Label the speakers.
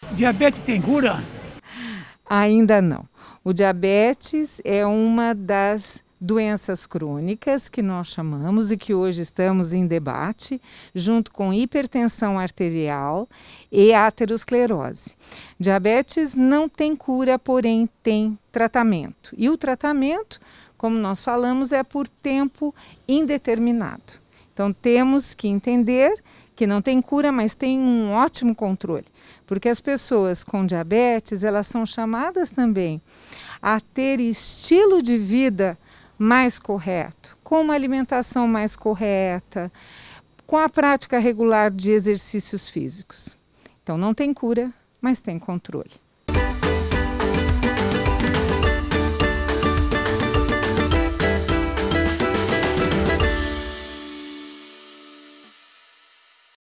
Speaker 1: Diabetes tem cura?
Speaker 2: Ainda não. O diabetes é uma das doenças crônicas que nós chamamos e que hoje estamos em debate, junto com hipertensão arterial e aterosclerose. Diabetes não tem cura, porém tem tratamento. E o tratamento, como nós falamos, é por tempo indeterminado. Então temos que entender que não tem cura, mas tem um ótimo controle, porque as pessoas com diabetes, elas são chamadas também a ter estilo de vida mais correto, com uma alimentação mais correta, com a prática regular de exercícios físicos. Então não tem cura, mas tem controle.